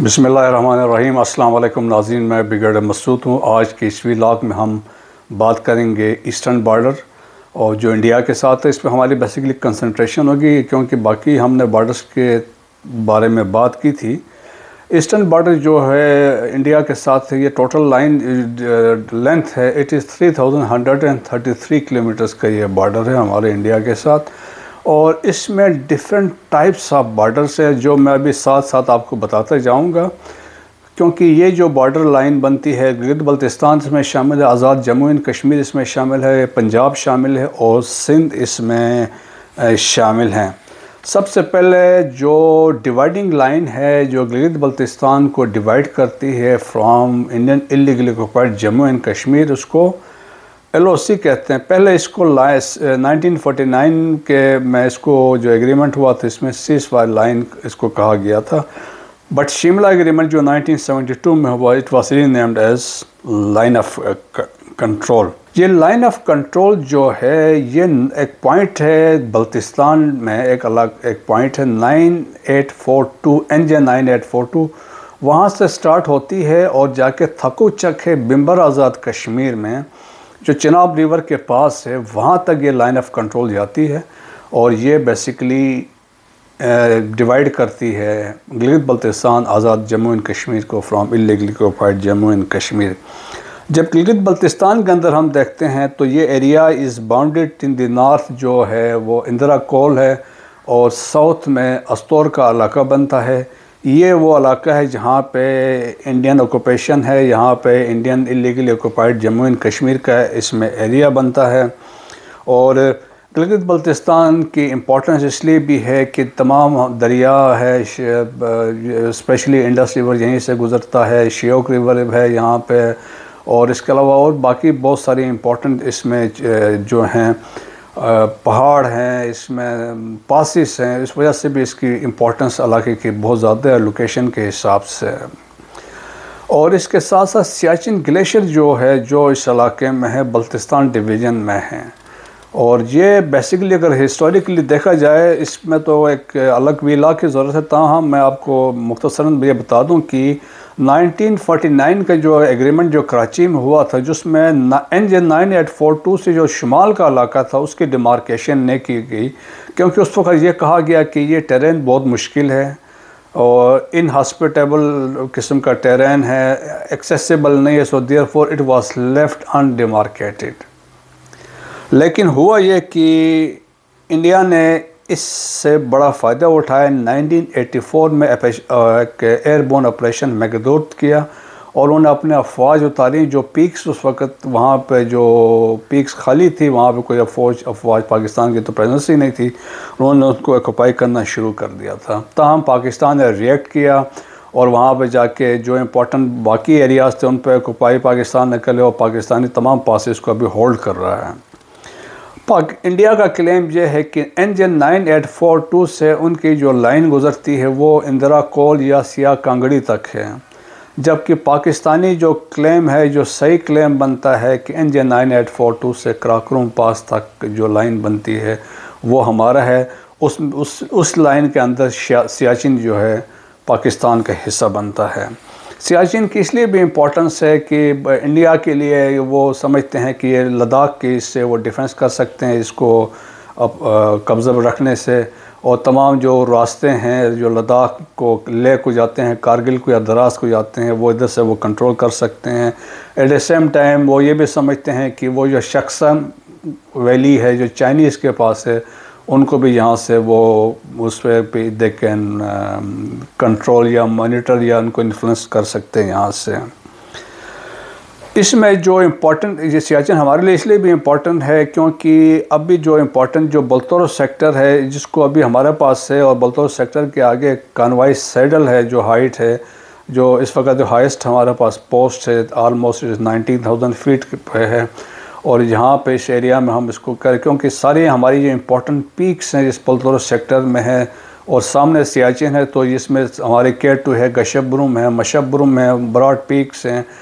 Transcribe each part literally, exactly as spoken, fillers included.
बिस्मिल्लाहिर्रहमानिर्रहीम। अस्सलाम वालेकुम नाज़रीन, मैं ब्रिगेडियर मसूद हूँ। आज के इस व्लॉग में हम बात करेंगे ईस्टर्न बॉर्डर और जो इंडिया के साथ है इस पर हमारी बेसिकली कंसंट्रेशन होगी, क्योंकि बाकी हमने बॉर्डर्स के बारे में बात की थी। ईस्टर्न बॉर्डर जो है इंडिया के साथ है, ये टोटल लाइन लेंथ है it is three thousand hundred and thirty three kilometres का ये बॉर्डर है हमारे इंडिया के साथ। और इसमें डिफरेंट टाइप्स ऑफ बॉर्डर्स है जो मैं अभी साथ साथ आपको बताता जाऊंगा, क्योंकि ये जो बॉर्डर लाइन बनती है गिलगित बल्तिस्तान इसमें शामिल है, आज़ाद जम्मू एंड कश्मीर इसमें शामिल है, पंजाब शामिल है और सिंध इसमें शामिल हैं। सबसे पहले जो डिवाइडिंग लाइन है जो गिलगित बल्तिस्तान को डिवाइड करती है from Indian illegally occupied Jammu and Kashmir, उसको एल ओ सी कहते हैं। पहले इसको नाइनटीन फोर्टी नाइन के में इसको जो एग्रीमेंट हुआ था इसमें सीज फायर लाइन इसको कहा गया था, बट शिमला एग्रीमेंट जो नाइनटीन सेवेंटी टू में हुआ it was renamed as line of control. ये लाइन ऑफ कंट्रोल जो है ये एक पॉइंट है बल्तिस्तान में, एक अलग एक पॉइंट है nine eight four two N J nine eight four two, वहाँ से स्टार्ट होती है और जाके थकू चक है बिम्बर आज़ाद कश्मीर में जो चिनाब रिवर के पास है, वहाँ तक ये लाइन ऑफ कंट्रोल जाती है और ये बेसिकली डिवाइड करती है गिलगित बल्तिस्तान आज़ाद जम्मू एंड कश्मीर को from illegally occupied Jammu and Kashmir. जब गिलगित बल्तिस्तान के अंदर हम देखते हैं तो ये area is bounded in the north जो है वो इंदिरा कोल है और साउथ में अस्तौर का इलाका बनता है। ये वो इलाका है जहाँ पे इंडियन ऑक्यूपेशन है, यहाँ पे Indian illegally occupied Jammu and Kashmir का इसमें एरिया बनता है। और गिलगित बल्तिस्तान की इम्पोर्टेंस इसलिए भी है कि तमाम दरिया है, स्पेशली इंडस रिवर यहीं से गुज़रता है, श्योक रिवर है यहाँ पे, और इसके अलावा और बाकी बहुत सारी इम्पोर्टेंट इसमें जो हैं पहाड़ हैं, इसमें पासिस हैं, इस वजह से भी इसकी इम्पोर्टेंस इलाके की बहुत ज़्यादा है लोकेशन के हिसाब से। और इसके साथ साथ सियाचिन ग्लेशियर जो है जो इस इलाके में है बल्तिस्तान डिवीज़न में है, और ये बेसिकली अगर हिस्टोरिकली देखा जाए इसमें तो एक अलग विला की ज़रूरत है। ताहम मैं आपको मुख्तसरन ये बता दूं कि नाइनटीन फोर्टी नाइन का जो एग्रीमेंट जो कराची में हुआ था जिसमें N J nine eight four two से जो शुमाल का इलाका था उसकी डिमार्केशन नहीं की गई, क्योंकि उस वक्त ये कहा गया कि ये टेरेन बहुत मुश्किल है और इनहॉस्पिटेबल किस्म का टेरेन है, एक्सेसिबल नहीं है, so therefore it was left undemarcated. लेकिन हुआ ये कि इंडिया ने इससे बड़ा फ़ायदा उठाया। नाइनटीन एटी फोर में एक एयरबोर्न ऑपरेशन मेघदूत किया और उन्होंने अपने अफवाज उतारी जो पीक्स उस वक़्त वहाँ पे जो पीक्स खाली थी वहाँ पे कोई अफवाज अफवाज पाकिस्तान की तो प्रेजेंस ही नहीं थी, उन्होंने उसको ऑक्यूपाई करना शुरू कर दिया था। ताहम पाकिस्तान ने रिएक्ट किया और वहाँ पे जाके जो इम्पोर्टेंट बाकी एरियाज़ थे उन पर ऑक्यूपाई पाकिस्तान ने कर लिया और पाकिस्तानी तमाम पासेस को अभी होल्ड कर रहा है। पाक इंडिया का क्लेम ये है कि N J nine eight four two से उनकी जो लाइन गुज़रती है वो इंदिरा कोल या सिया कांगड़ी तक है, जबकि पाकिस्तानी जो क्लेम है जो सही क्लेम बनता है कि N J nine eight four two से कराकोरम पास तक जो लाइन बनती है वो हमारा है। उस उस उस लाइन के अंदर सियाचिन जो है पाकिस्तान का हिस्सा बनता है। सियाचिन की इसलिए भी इम्पोर्टेंस है कि इंडिया के लिए वो समझते हैं कि ये लद्दाख के इससे वो डिफेंस कर सकते हैं इसको अब कब्ज़ा रखने से, और तमाम जो रास्ते हैं जो लद्दाख को ले को जाते हैं, कारगिल को या दराज को जाते हैं, वो इधर से वो कंट्रोल कर सकते हैं। एट द सेम टाइम वो ये भी समझते हैं कि वो जो शक्सन वैली है जो चाइनीज़ के पास है उनको भी यहाँ से वो उस पर दे कैन कंट्रोल या मॉनिटर या उनको इन्फ्लुएंस कर सकते हैं यहाँ से। इसमें जो इम्पोर्टेंट ये सियाचिन हमारे लिए इसलिए भी इम्पोर्टेंट है क्योंकि अभी जो इम्पोर्टेंट जो बल्तोरो सेक्टर है जिसको अभी हमारे पास है, और बल्तोरो सेक्टर के आगे कानवाई सैडल है जो हाइट है जो इस वक्त जो हाईएस्ट हमारे पास पोस्ट है आलमोस्ट नाइनटीन थाउजेंड फीट पे है, और यहाँ पे इस एरिया में हम इसको करें क्योंकि सारी हमारी जो इम्पोर्टेंट पीक्स हैं इस बल्तोरो सेक्टर में है और सामने सियाचिन है, तो इसमें हमारे के टू है, गशबरुम है, मशबरुम है, ब्रॉड पीक्स हैं।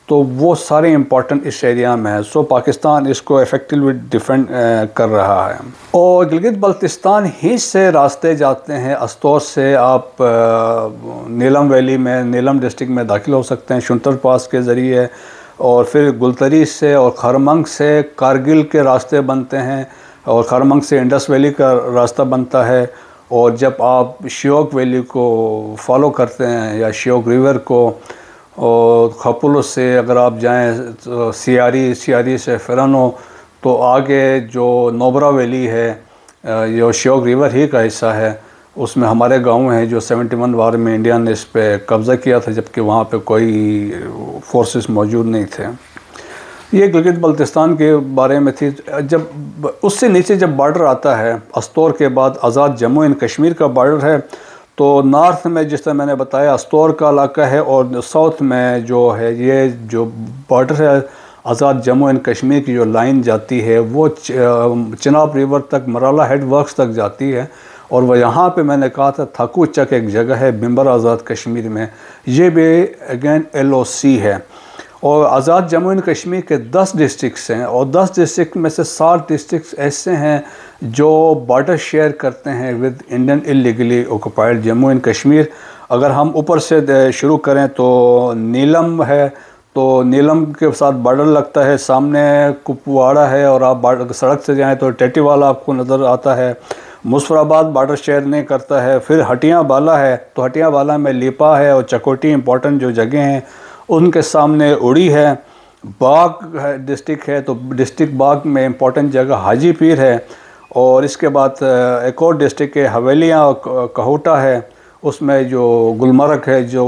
तो वो सारे इंपॉर्टेंट इस एरिया में है। सो पाकिस्तान इसको इफेक्टिवली डिफेंड कर रहा है। और गिलगित बल्तिस्तान ही से रास्ते जाते हैं। अस्तोर से आप नीलम वैली में, नीलम डिस्ट्रिक्ट में दाखिल हो सकते हैं शुंतर पास के ज़रिए, और फिर गुलतरी से और खरमंग से कारगिल के रास्ते बनते हैं, और खरमंग से इंडस वैली का रास्ता बनता है। और जब आप श्योक वैली को फॉलो करते हैं या श्योक रिवर को, और खपुल से अगर आप जाएं तो सियारी, सियारी से फिरानो, तो आगे जो नोबरा वैली है, जो श्योक रिवर ही का हिस्सा है, उसमें हमारे गांव हैं जो सेवेंटी वन वार में इंडिया ने इस पे कब्ज़ा किया था, जबकि वहाँ पे कोई फोर्सेस मौजूद नहीं थे। ये गिलगित बल्तिस्तान के बारे में थी। जब उससे नीचे जब बॉर्डर आता है, अस्तोर के बाद आज़ाद जम्मू एंड कश्मीर का बॉर्डर है। तो नॉर्थ में जिस तरह मैंने बताया अस्तोर का इलाका है, और साउथ में जो है ये जो बॉर्डर है आज़ाद जम्मू एंड कश्मीर की जो लाइन जाती है वो चिनाब रिवर तक, मराला हेड वर्क्स तक जाती है। और वह यहाँ पे मैंने कहा था थाकू चक एक जगह है बिम्बर आज़ाद कश्मीर में, ये भी अगेन एल ओ सी है। और आज़ाद जम्मू एंड कश्मीर के दस डिस्ट्रिक्ट्स हैं, और दस डिस्ट्रिक्ट में से सात डिस्ट्रिक्ट्स ऐसे हैं जो बॉर्डर शेयर करते हैं with Indian illegally occupied Jammu and Kashmir. अगर हम ऊपर से शुरू करें तो नीलम है, तो नीलम के साथ बॉर्डर लगता है, सामने कुपवाड़ा है, और आप सड़क से जाएँ तो टेटीवाला आपको नज़र आता है। मुजफ्फराबाद बॉर्डर शेयर नहीं करता है। फिर हटिया बाला है, तो हटिया बाला में लिपा है और चकोटी इंपॉर्टेंट जो जगह हैं, उनके सामने उड़ी है। बाग डिस्ट्रिक्ट है, तो डिस्ट्रिक्ट बाग में इंपॉर्टेंट जगह हाजी पीर है। और इसके बाद एक और डिस्ट्रिक्ट है हवेलियाँ कहोटा है, उसमें जो गुलमर्ग है, जो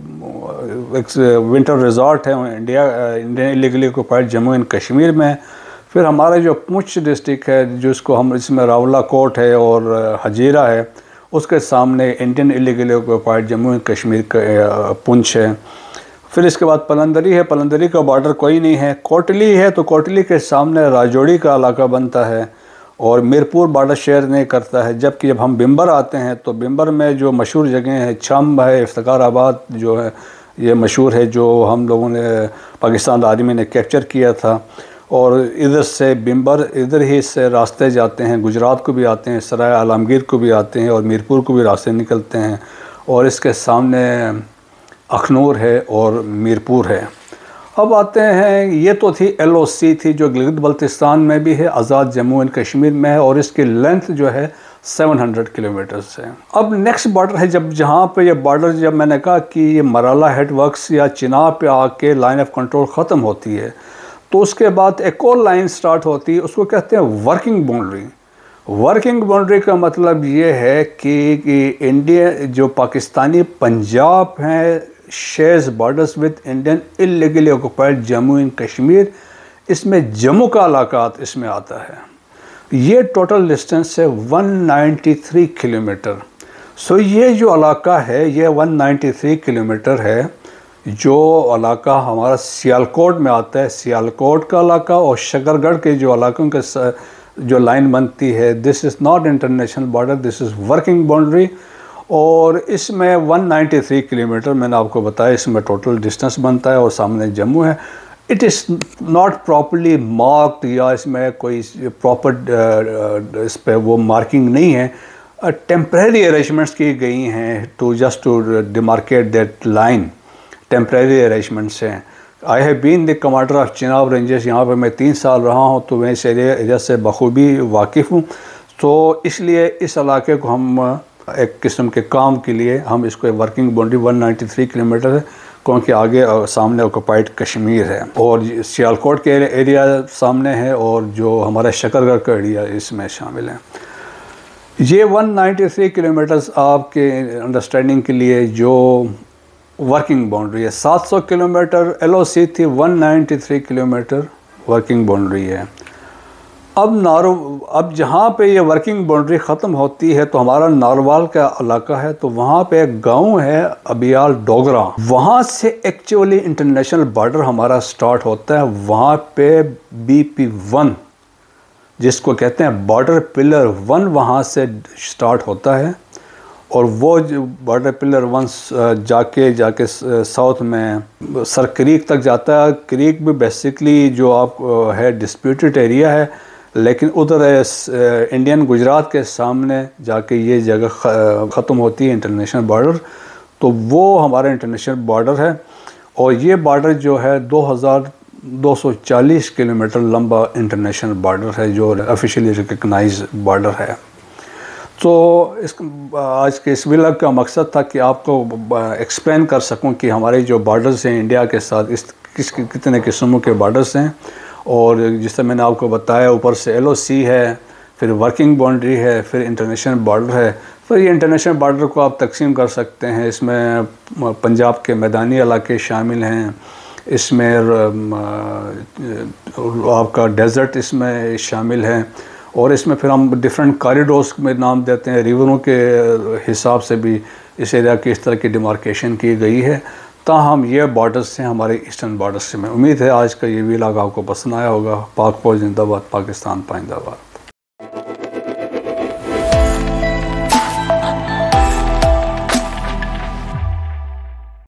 एक विंटर रिजॉर्ट है India Indian illegally occupied Jammu and Kashmir में। फिर हमारा जो पुंछ डिस्ट्रिक्ट है, जिसको हम इसमें रावला कोट है और हजीरा है, उसके सामने Indian illegally occupied Jammu and Kashmir का पुंछ है। फिर इसके बाद पलंदरी है, पलंदरी का बॉर्डर कोई नहीं है। कोटली है, तो कोटली के सामने राजौड़ी का इलाका बनता है, और मीरपुर बॉर्डर शेयर नहीं करता है। जबकि जब हम बिम्बर आते हैं तो बिम्बर में जो मशहूर जगह है छम्ब है, इफ्तिखाराबाद जो है ये मशहूर है, जो हम लोगों ने पाकिस्तान आर्मी ने कैप्चर किया था। और इधर से बिम्बर इधर ही से रास्ते जाते हैं, गुजरात को भी आते हैं, सराय आलमगीर को भी आते हैं, और मीरपुर को भी रास्ते निकलते हैं। और इसके सामने अखनूर है और मीरपुर है। अब आते हैं, ये तो थी एल ओ सी थी जो गिलगित बल्तिस्तान में भी है, आज़ाद जम्मू एंड कश्मीर में है, और इसकी लेंथ जो है सात सौ किलोमीटर्स है। अब नेक्स्ट बॉर्डर है, जब जहाँ पे ये बॉर्डर, जब मैंने कहा कि ये मराला हेड वर्क्स या चिनाब पे आके लाइन ऑफ कंट्रोल ख़त्म होती है, तो उसके बाद एक और लाइन स्टार्ट होती है, उसको कहते हैं वर्किंग बाउंड्री। वर्किंग बाउंड्री का मतलब ये है कि, कि इंडिया जो पाकिस्तानी पंजाब हैं shares borders with Indian illegally occupied Jammu and Kashmir, इसमें जम्मू का इलाका इसमें आता है। ये टोटल डिस्टेंस है एक सौ तिरानवे किलोमीटर। सो ये जो इलाका है ये एक सौ तिरानवे किलोमीटर है, जो इलाका हमारा सियालकोट में आता है, सियालकोट का इलाका, और शकरगढ़ के जो इलाकों के जो लाइन बनती है, this is not international border, this is working boundary. और इसमें एक सौ तिरानवे किलोमीटर मैंने आपको बताया इसमें टोटल डिस्टेंस बनता है, और सामने जम्मू है। It is not properly marked, या इसमें कोई प्रॉपर इस पर वो मार्किंग नहीं है, टेम्परेरी अरेंजमेंट्स की गई हैं to just to demarcate that line. Temporary arrangements हैं। I have been the commander of Chenab ranges, यहाँ पर मैं तीन साल रहा हूँ, तो मैं इस एरिया से बखूबी वाकिफ़ हूँ। तो इसलिए इस इलाके को हम एक किस्म के काम के लिए हम इसको वर्किंग बाउंड्री एक सौ तिरानवे किलोमीटर है, क्योंकि आगे सामने ऑक्युपाइड कश्मीर है, और सियालकोट के एरिया सामने है, और जो हमारा शकरगढ़ का एरिया इसमें शामिल है। ये एक सौ तिरानवे किलोमीटर्स आपके अंडरस्टैंडिंग के लिए जो वर्किंग बाउंड्री है। सात सौ किलोमीटर एल ओ सी थी, एक सौ तिरानवे किलोमीटर वर्किंग बाउंड्री है। अब नारो अब जहाँ पे ये वर्किंग बाउंड्री ख़त्म होती है तो हमारा नारवाल का इलाका है, तो वहाँ पे एक गांव है अबियाल डोगरा, वहाँ से एक्चुअली इंटरनेशनल बॉर्डर हमारा स्टार्ट होता है। वहाँ पे बी पी वन जिसको कहते हैं बॉर्डर पिलर वन, वहाँ से स्टार्ट होता है, और वो जो बॉर्डर पिलर वंस जाके जाके साउथ में सर क्रीक तक जाता है। क्रीक भी बेसिकली जो आप है डिस्प्यूटेड एरिया है, लेकिन उधर इंडियन गुजरात के सामने जाके ये जगह ख़त्म होती है इंटरनेशनल बॉर्डर। तो वो हमारा इंटरनेशनल बॉर्डर है और ये बॉर्डर जो है दो हज़ार दो सौ चालीस किलोमीटर लंबा इंटरनेशनल बॉर्डर है जो ऑफिशियली रिकग्नाइज बॉर्डर है। तो इस आज के इस व्लॉग का मकसद था कि आपको एक्सप्लेन कर सकूं कि हमारे जो बॉर्डर्स हैं इंडिया के साथ इस किस कितने किस्मों के बॉर्डर्स हैं। और जिससे मैंने आपको बताया ऊपर से एल ओ सी है, फिर वर्किंग बाउंड्री है, फिर इंटरनेशनल बॉर्डर है। तो ये इंटरनेशनल बॉर्डर को आप तकसीम कर सकते हैं। इसमें पंजाब के मैदानी इलाके शामिल हैं, इसमें आपका डेजर्ट इसमें शामिल है, और इसमें फिर हम डिफरेंट कॉरिडोर्स में नाम देते हैं। रिवरों के हिसाब से भी इस एरिया की इस तरह की डिमार्केशन की गई है। ताहम ये बॉर्डर्स से हमारे ईस्टर्न बॉर्डर्स से। मैं उम्मीद है आज का ये व्लॉग आपको पसंद आया होगा। पाक फौज जिंदाबाद, पाकिस्तान पाइंदाबाद।